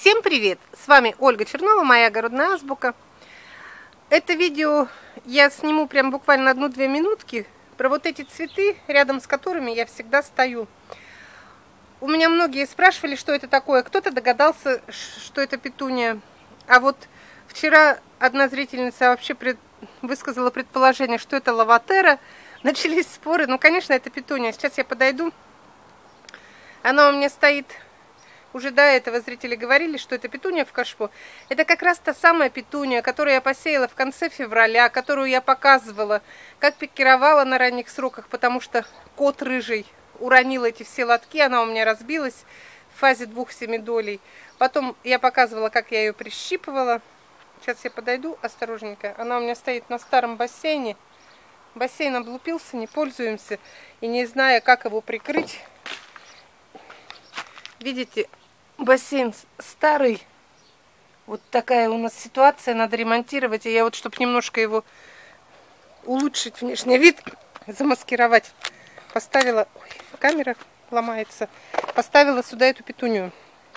Всем привет! С вами Ольга Чернова, моя огородная азбука. Это видео я сниму прям буквально 1-2 минутки про вот эти цветы, рядом с которыми я всегда стою. У меня многие спрашивали, что это такое. Кто-то догадался, что это петуния. А вот вчера одна зрительница вообще высказала предположение, что это лаватера. Начались споры. Ну, конечно, это петуния. Сейчас я подойду. Она у меня стоит. Уже до этого зрители говорили, что это петуния в кашпо. Это как раз та самая петуния, которую я посеяла в конце февраля, которую я показывала, как пикировала на ранних сроках, потому что кот рыжий уронил эти все лотки, она у меня разбилась в фазе 2 семидолей. Потом я показывала, как я ее прищипывала. Сейчас я подойду осторожненько. Она у меня стоит на старом бассейне. Бассейн облупился, не пользуемся. И не зная, как его прикрыть. Видите, бассейн старый. Вот такая у нас ситуация, надо ремонтировать. И я вот, чтобы немножко его улучшить внешний вид, замаскировать, поставила... Ой, камера ломается. Поставила сюда эту петунию.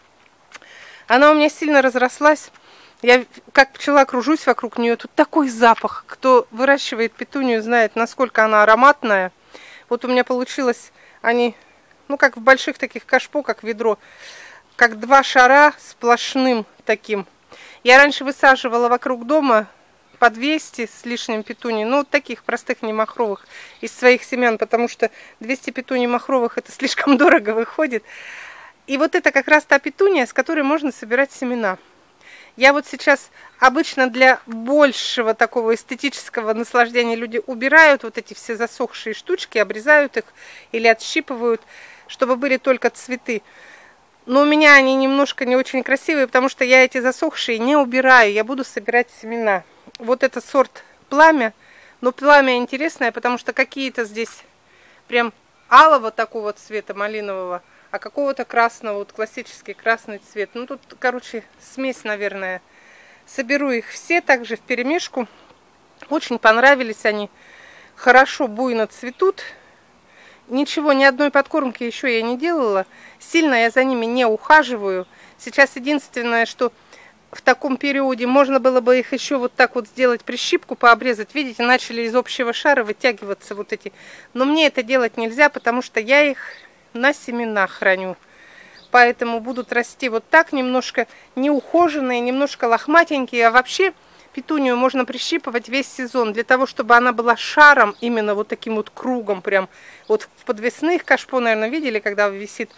Она у меня сильно разрослась. Я как пчела кружусь вокруг нее. Тут такой запах. Кто выращивает петунию, знает, насколько она ароматная. Вот у меня получилось они... Ну, как в больших таких кашпо, как ведро. Как 2 шара сплошным таким. Я раньше высаживала вокруг дома по 200 с лишним петуний. Ну, вот таких простых, не махровых, из своих семян. Потому что 200 петуний махровых это слишком дорого выходит. И вот это как раз та петуния, с которой можно собирать семена. Я вот сейчас обычно для большего такого эстетического наслаждения люди убирают вот эти все засохшие штучки, обрезают их или отщипывают, чтобы были только цветы. Но у меня они немножко не очень красивые, потому что я эти засохшие не убираю, я буду собирать семена. Вот это сорт пламя, но пламя интересное, потому что какие-то здесь прям алого такого цвета, малинового, а какого-то красного, вот классический красный цвет. Ну тут, короче, смесь, наверное. Соберу их все также вперемешку. Очень понравились они, хорошо, буйно цветут. Ничего, ни одной подкормки еще я не делала. Сильно я за ними не ухаживаю. Сейчас единственное, что в таком периоде можно было бы их еще вот так вот сделать, прищипку пообрезать. Видите, начали из общего шара вытягиваться вот эти. Но мне это делать нельзя, потому что я их на семенах храню. Поэтому будут расти вот так, немножко неухоженные, немножко лохматенькие. А вообще петунию можно прищипывать весь сезон, для того, чтобы она была шаром, именно вот таким вот кругом, прям. Вот в подвесных кашпо, наверное, видели, когда висит.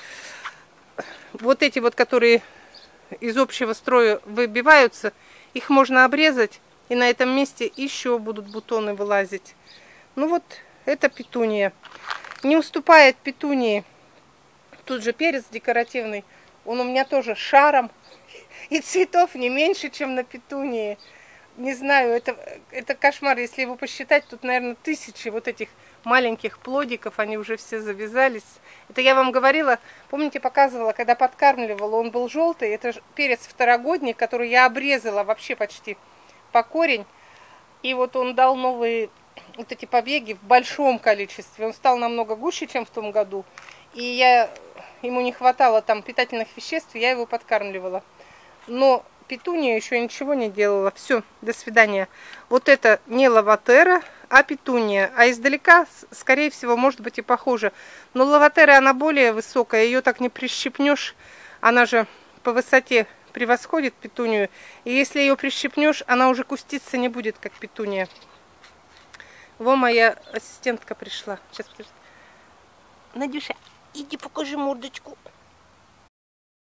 Вот эти вот, которые из общего строя выбиваются, их можно обрезать, и на этом месте еще будут бутоны вылазить. Ну вот, это петуния. Не уступает петунии. Тут же перец декоративный. Он у меня тоже шаром. И цветов не меньше, чем на петунии. Не знаю, это кошмар. Если его посчитать, тут, наверное, 1000 вот этих маленьких плодиков. Они уже все завязались. Это я вам говорила, помните, показывала, когда подкармливала. Он был желтый. Это перец второгодник, который я обрезала вообще почти по корень. И вот он дал новые вот эти побеги в большом количестве. Он стал намного гуще, чем в том году. И ему не хватало там питательных веществ, я его подкармливала. Но петуния еще ничего не делала. Все, до свидания. Вот это не лаватера, а петуния. А издалека, скорее всего, может быть и похоже. Но лаватера, она более высокая, ее так не прищипнешь. Она же по высоте превосходит петунию. И если ее прищипнешь, она уже куститься не будет, как петуния. Во, моя ассистентка пришла. Сейчас, подожди. Надюша, иди покажи мордочку.